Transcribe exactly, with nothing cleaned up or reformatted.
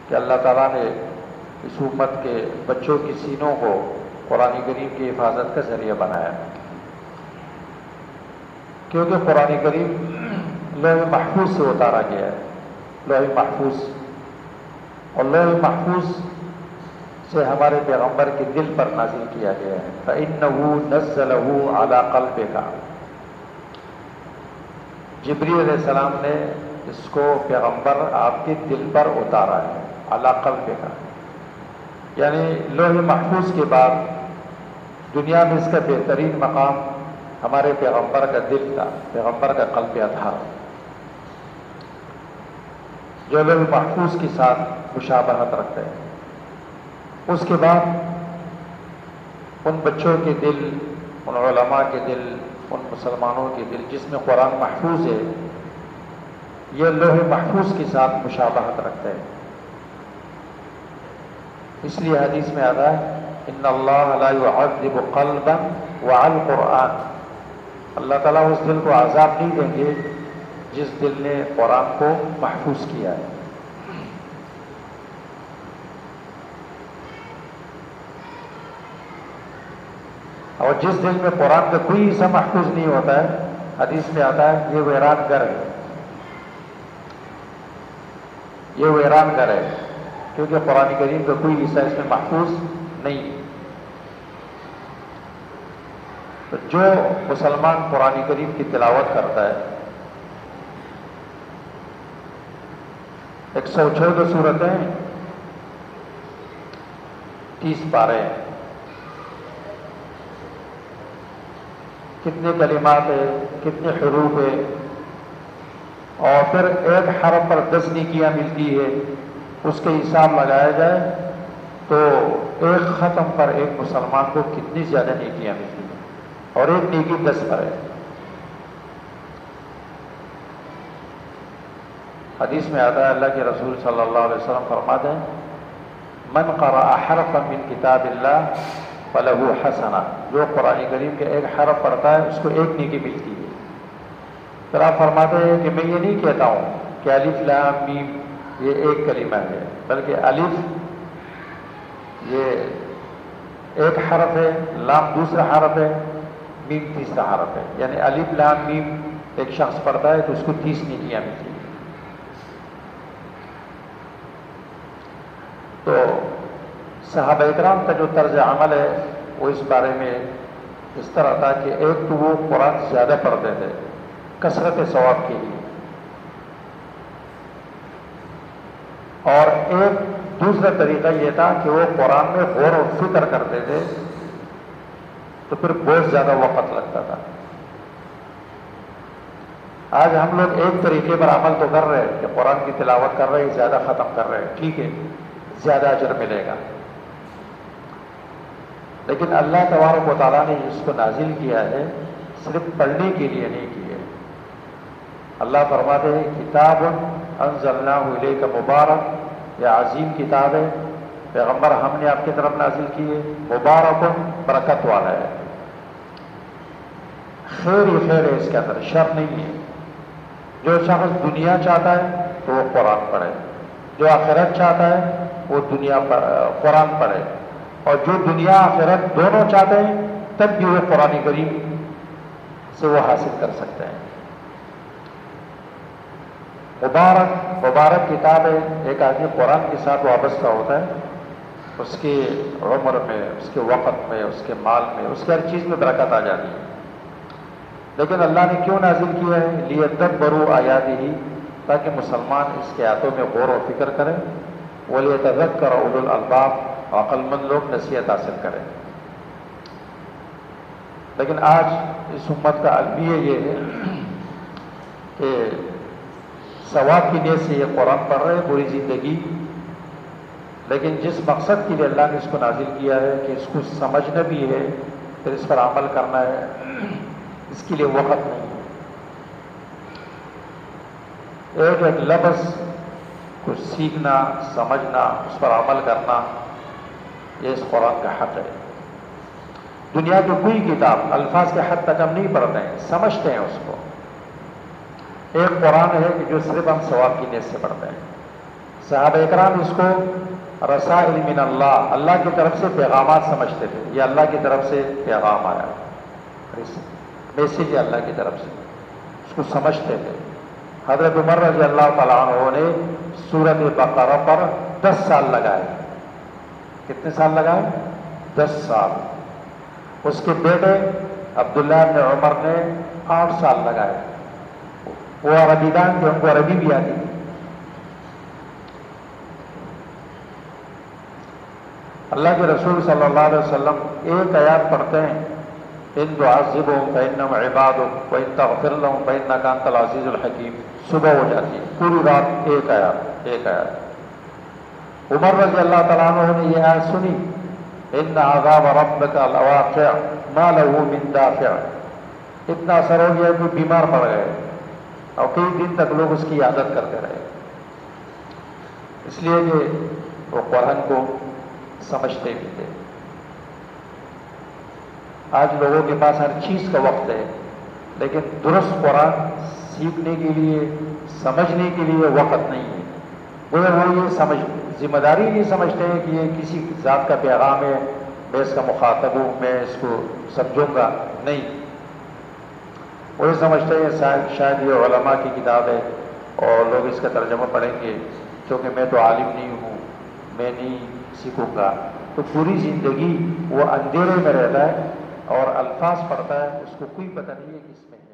کہ اللہ تعالیٰ نے اس امت کے بچوں کی سینوں کو قرآن کریم کی حفاظت کا ذریعہ بنایا، کیونکہ قرآن کریم لوح محفوظ سے اتارا گیا ہے، لوح محفوظ، اور لوح محفوظ سے ہمارے پیغمبر کے دل پر نازل کیا گیا ہے۔ فَإِنَّهُ نَزَّلَهُ عَلَىٰ قَلْبِكَ، جبریل علیہ السلام نے اس کو پیغمبر آپ کے دل پر اتارا ہے، عَلَىٰ قَلْبِكَ، یعنی لوح محفوظ کے بعد دنیا میں اس کا بہترین مقام ہمارے پیغمبر کا دل تھا، پیغمبر کا قلب اطہر، جو لوح محفوظ کے ساتھ مشابہت رکھتے ہیں۔ اس کے بعد ان بچوں کے دل، ان علماء کے دل، ان مسلمانوں کے دل جس میں قرآن محفوظ ہے، یہ لوح محفوظ کے ساتھ مشابہت رکھتے ہیں۔ اس لیے حدیث میں آتا ہے ان اللہ لا يعذب قلبا وعى القرآن، اللہ تعالیٰ اس دل کو عذاب نہیں دیں گے جس دل نے قرآن کو محفوظ کیا ہے۔ اور جس دل میں قرآن کا کوئی حصہ محفوظ نہیں ہوتا ہے، حدیث میں آتا ہے یہ ویران گر ہے، یہ ویران گر ہے، کیونکہ قرآن کریم کا کوئی حصہ اس میں محفوظ نہیں۔ تو جو مسلمان قرآن کریم کی تلاوت کرتا ہے، ایک سو چودہ سورتیں، تیس پارے ہیں، کتنے کلمات ہے، کتنے حروف ہے، اور پھر ایک حرف پر دس نیکیاں ملتی ہے، اس کے حساب لگایا جائے تو ایک ختم پر ایک مسلمان کو کتنی زیادہ نیکیاں ملتی ہیں، اور ایک نیکی دس پر ہے۔ حدیث میں آتا ہے اللہ کے رسول صلی اللہ علیہ وسلم فرماتے ہیں من قرأ حرفا من کتاب اللہ فلہ حسنہ، جو قرآن کریم کے ایک حرف پڑھتا ہے اس کو ایک نیکی ملتی ہے۔ پھر آپ فرماتے ہیں کہ میں یہ نہیں کہتا ہوں کہ الف لام میم یہ ایک کلمہ ہے، بلکہ الف یہ ایک حرف ہے، لام دوسرا حرف ہے، میم تیسرا حرف ہے، یعنی الف لام میم ایک شخص پڑھتا ہے تو اس کو تیس نیکیاں ملتی ہیں۔ تو صحابہ اکرام کا جو طرز عمل ہے وہ اس بارے میں اس طرح تھا کہ ایک تو وہ قرآن زیادہ پڑھتے تھے کثرت ثواب کے لیے، اور ایک دوسرا طریقہ یہ تھا کہ وہ قرآن میں غور و فکر کرتے تھے تو پھر بہت زیادہ وقت لگتا تھا۔ آج ہم لوگ ایک طریقے پر عمل تو کر رہے ہیں کہ قرآن کی تلاوت کر رہے ہیں، زیادہ ختم کر رہے ہیں، ٹھیک ہے، زیادہ اجر ملے گا، لیکن اللہ تبارک و تعالیٰ نے اس کو نازل کیا ہے صرف پڑھنے کے لیے نہیں کیا ہے۔ اللہ فرماتے ہیں کتاب انزلناہ الیک مبارک، یہ عظیم کتاب ہے پیغمبر ہم نے آپ کی طرف نازل کی ہے، مبارک برکت والا ہے، خیر ہی خیر ہے اس کے اندر، شر نہیں ہے۔ جو شخص دنیا چاہتا ہے تو وہ قرآن پڑھے، جو آخرت چاہتا ہے وہ دنیا پر قرآن پڑھے، اور جو دنیا آخرت دونوں چاہتے ہیں تب بھی وہ قرآن کریم سے وہ حاصل کر سکتے ہیں۔ مبارک مبارک کتاب ہے، ایک آدمی قرآن کے ساتھ وابستہ ہوتا ہے، اس کی عمر میں، اس کے وقت میں، اس کے مال میں، اس کی ہر چیز میں برکت آ جاتی ہے۔ لیکن اللہ نے کیوں نازل کیا ہے؟ لیدبروا آیاتہ، تاکہ مسلمان اس کے آیاتوں میں غور و فکر کریں، ولیتذکر اولو الالباب، عقل مند لوگ نصیحت حاصل کریں۔ لیکن آج اس امت کا المیہ یہ ہے کہ ثواب کی نیت سے یہ قرآن پڑھ رہے ہیں پوری زندگی، لیکن جس مقصد کے لیے اللہ نے اس کو نازل کیا ہے کہ اس کو سمجھنا بھی ہے، پھر اس پر عمل کرنا ہے، اس کے لیے وقت نہیں ہے۔ ایک ایک لفظ کو سیکھنا، سمجھنا، اس پر عمل کرنا، یہ اس قرآن کا حق ہے۔ دنیا کی کوئی کتاب الفاظ کے حد تک ہم نہیں پڑھتے ہیں، سمجھتے ہیں اس کو۔ ایک قرآن ہے کہ جو صرف ہم ثواب کی نیت سے پڑھتے ہیں، صحابہ اکرام اس کو رسائل من اللہ، اللہ کی طرف سے پیغامات سمجھتے تھے، یہ اللہ کی طرف سے پیغام آیا، میسیج ہے اللہ کی طرف سے، اس کو سمجھتے تھے۔ حضرت عمر رضی اللہ تعالیٰ عنہ نے سورۃ بقرہ پر دس سال لگائے۔ کتنے سال لگائے؟ دس سال۔ اس کے بیٹے عبداللہ بن عمر نے آٹھ سال لگائے۔ وہ عربی دان تھے، ان کو عربی بھی آتی تھی۔ اللہ کے رسول صلی اللہ علیہ وسلم ایک آیات پڑھتے ہیں، ان تعذبہم فإنہم عبادک وإن تغفر لہم فإنک انت العزیز الحکیم، صبح ہو جاتی ہے، پوری رات ایک آیات ایک آیات۔ عمر رضی اللہ تعالیٰ عنہ نے یہ آیت سنی، ان عذاب ربک لواقع ما لہ من دافع، اتنا اثر ہو گیا کہ بیمار پڑ گئے اور کئی دن تک لوگ اس کی عادت کرتے رہے، اس لیے کہ وہ قرآن کو سمجھتے بھی تھے۔ آج لوگوں کے پاس ہر چیز کا وقت ہے، لیکن درست قرآن سیکھنے کے لیے، سمجھنے کے لیے وقت نہیں ہے۔ وہ یہ سمجھ ذمہ داری نہیں سمجھتے ہیں کہ یہ کسی ذات کا پیغام ہے، میں اس کا مخاطب ہوں، میں اس کو سمجھوں گا، نہیں۔ وہ یہ سمجھتے ہیں شاید یہ علماء کی کتاب ہے اور لوگ اس کا ترجمہ پڑھیں گے، کیونکہ میں تو عالم نہیں ہوں، میں نہیں سیکھوں گا۔ تو پوری زندگی وہ اندھیرے میں رہتا ہے اور الفاظ پڑھتا ہے، اس کو کوئی پتہ نہیں ہے کہ اس میں